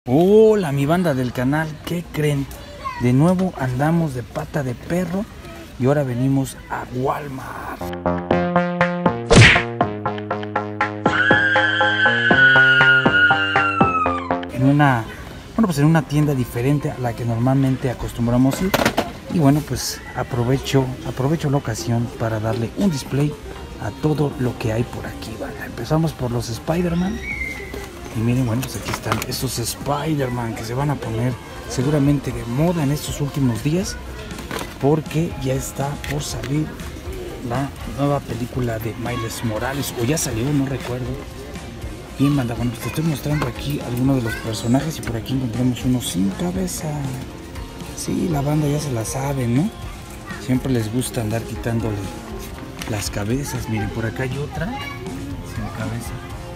Hola mi banda del canal, ¿qué creen? De nuevo andamos de pata de perro y ahora venimos a Walmart. En una tienda diferente a la que normalmente acostumbramos ir. Y bueno, pues aprovecho la ocasión para darle un display a todo lo que hay por aquí, banda. Empezamos por los Spider-Man. Y miren, bueno, pues aquí están estos Spider-Man que se van a poner seguramente de moda en estos últimos días, porque ya está por salir la nueva película de Miles Morales, o ya salió, no recuerdo. Bien, banda, bueno, pues te estoy mostrando aquí algunos de los personajes y por aquí encontramos uno sin cabeza. Sí, la banda ya se la sabe, ¿no? Siempre les gusta andar quitándole las cabezas. Miren, por acá hay otra sin cabeza.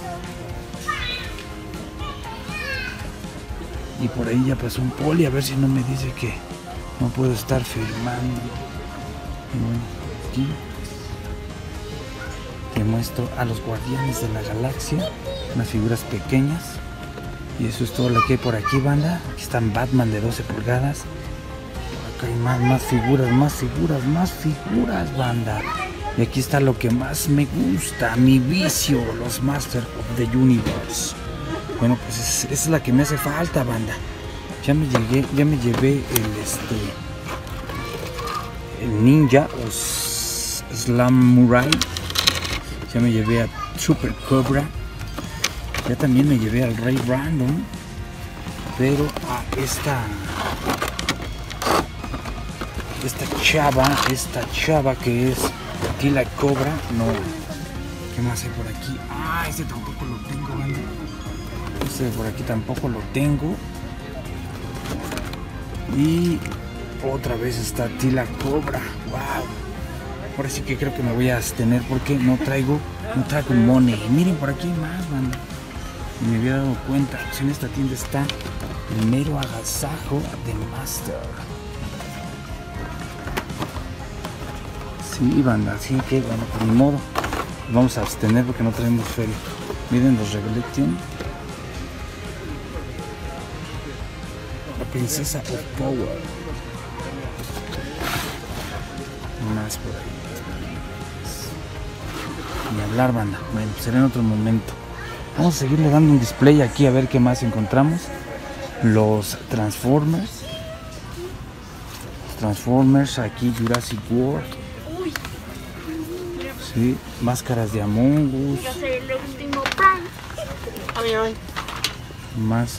Y por ahí ya pasó un poli, a ver si no me dice que no puedo estar filmando. Y bueno, aquí te muestro a los Guardianes de la Galaxia, unas figuras pequeñas. Y eso es todo lo que hay por aquí, banda. Aquí están Batman de 12 pulgadas. Por acá hay más figuras, banda. Y aquí está lo que más me gusta, mi vicio, los Masters of the Universe. Bueno, pues esa es la que me hace falta, banda. Ya me llevé el Ninja o Samurai. Ya me llevé a Super Cobra. Ya también me llevé al Rey Random. Pero a esta chava que es Tila Cobra, no. ¿Qué más hay por aquí? Ah, este tampoco lo tengo, banda. Este de por aquí tampoco lo tengo. Y otra vez está Tila Cobra. Wow. Ahora sí que creo que me voy a abstener porque no traigo money. Miren, por aquí hay más, banda. Y me había dado cuenta, pues en esta tienda está el mero agasajo de Master. Sí, banda, así que bueno, por mi modo vamos a abstener porque no traemos feria. Miren los Revelation. La princesa of Power. Más por ahí. Ni hablar, banda. Bueno, será en otro momento. Vamos a seguirle dando un display aquí a ver qué más encontramos. Los Transformers. Aquí Jurassic World. Sí, máscaras de Among Us. Yo soy el último pan. Más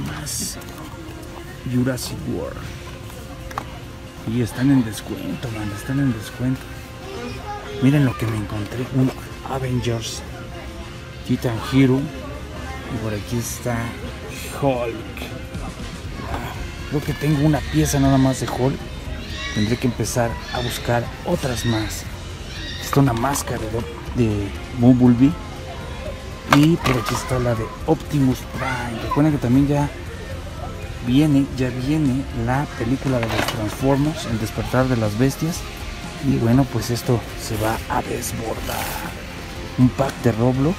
Jurassic World. Y están en descuento, banda, están en descuento. Miren lo que me encontré, un Avengers Titan Hero. Y por aquí está Hulk. Creo que tengo una pieza nada más de Hulk. Tendré que empezar a buscar otras más. Está una máscara de Bumblebee. Y por aquí está la de Optimus Prime. Recuerden que también ya viene la película de los Transformers, El despertar de las bestias. Y bueno, pues esto se va a desbordar. Un pack de Roblox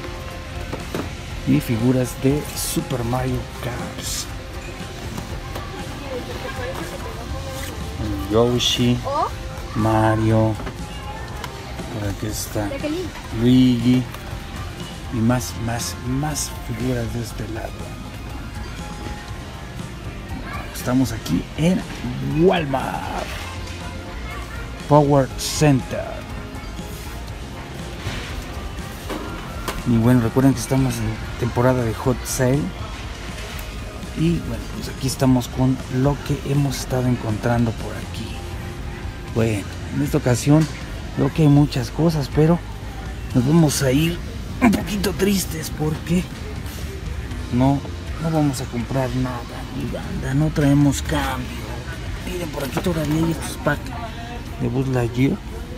y figuras de Super Mario Kart. Yoshi, Mario. Por aquí está Luigi. Y más figuras de este lado. Estamos aquí en Walmart Power Center. Y bueno, recuerden que estamos en temporada de Hot Sale. Y bueno, pues aquí estamos con lo que hemos estado encontrando por aquí. Bueno, en esta ocasión creo que hay muchas cosas, pero nos vamos a ir un poquito tristes porque no vamos a comprar nada, mi banda, no traemos cambio. Miren, por aquí todavía hay estos packs de Buzz Lightyear.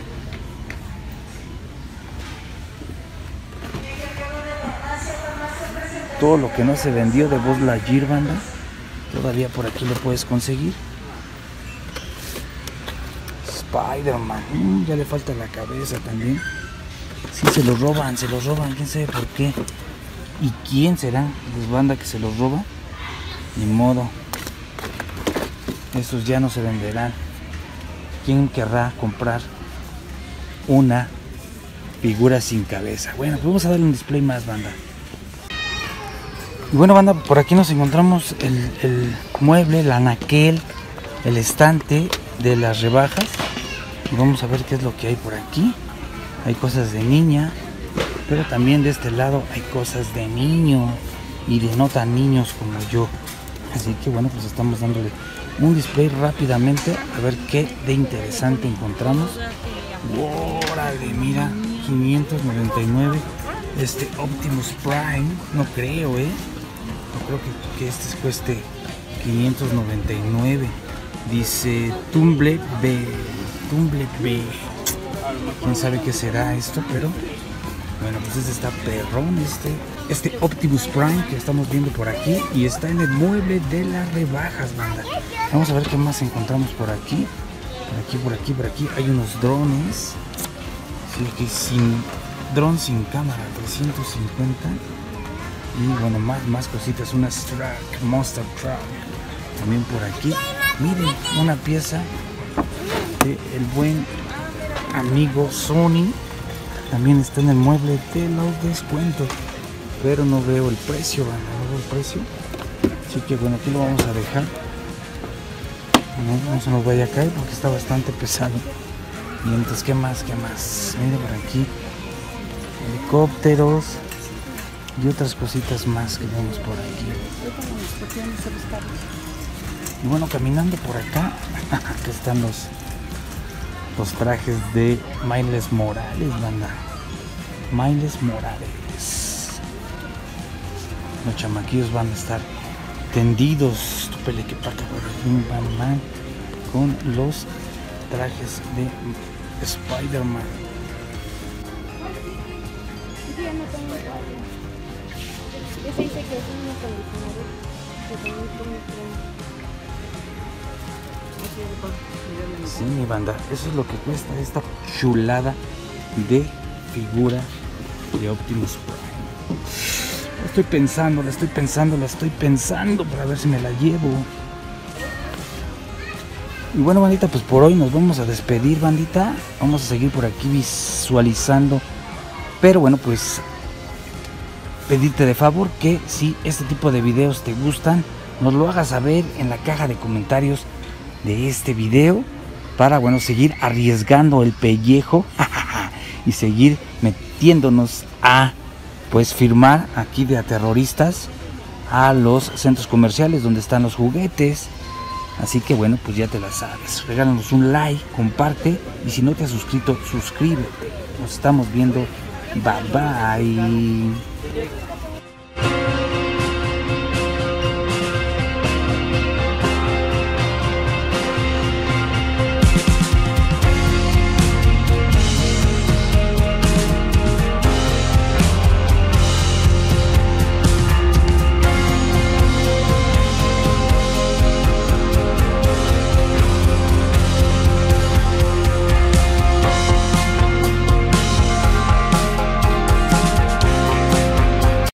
Todo lo que no se vendió de Buzz Lightyear, banda, todavía por aquí lo puedes conseguir. Spider-Man, ya le falta la cabeza también. Sí, se los roban, quién sabe por qué. ¿Y quién será? Pues banda que se los roba. Ni modo. Esos ya no se venderán. ¿Quién querrá comprar una figura sin cabeza? Bueno, pues vamos a darle un display más, banda. Y bueno, banda, por aquí nos encontramos el mueble, el anaquel, el estante de las rebajas. Y vamos a ver qué es lo que hay por aquí. Hay cosas de niña, pero también de este lado hay cosas de niño y de no tan niños como yo. Así que bueno, pues estamos dándole un display rápidamente a ver qué de interesante encontramos. ¡Órale! Mira, 599. Este Optimus Prime, no creo, no creo que este cueste 599. Dice Tumble B. Quién sabe qué será esto, pero bueno, pues este está perrón, este Optimus Prime que estamos viendo por aquí, y está en el mueble de las rebajas, banda. Vamos a ver qué más encontramos por aquí. Por aquí hay unos drones. Sí, que dron sin cámara, 350. Y bueno, más cositas, una Monster Truck también por aquí. Miren, una pieza del buen amigo Sony. También está en el mueble de los descuentos, pero no veo el precio, banda, no veo el precio. Así que bueno, aquí lo vamos a dejar. No se nos vaya a caer porque está bastante pesado. Y entonces, ¿qué más? Miren por aquí, helicópteros y otras cositas más que vemos por aquí. Y bueno, caminando por acá, aquí están los trajes de Miles Morales, banda. Miles Morales. Los chamaquillos van a estar tendidos. Tu pele que parte por aquí, Batman, con los trajes de Spider-Man. Sí, mi banda, eso es lo que cuesta esta chulada de figura de Optimus Prime. La estoy pensando para ver si me la llevo. Y bueno, bandita, pues por hoy nos vamos a despedir, bandita. Vamos a seguir por aquí visualizando. Pero bueno, pues pedirte de favor que si este tipo de videos te gustan, nos lo hagas saber en la caja de comentarios de este video, para bueno, seguir arriesgando el pellejo y seguir metiéndonos a pues firmar aquí de a terroristas a los centros comerciales donde están los juguetes. Así que bueno, pues ya te la sabes, regálanos un like, comparte, y si no te has suscrito, suscríbete. Nos estamos viendo, bye bye.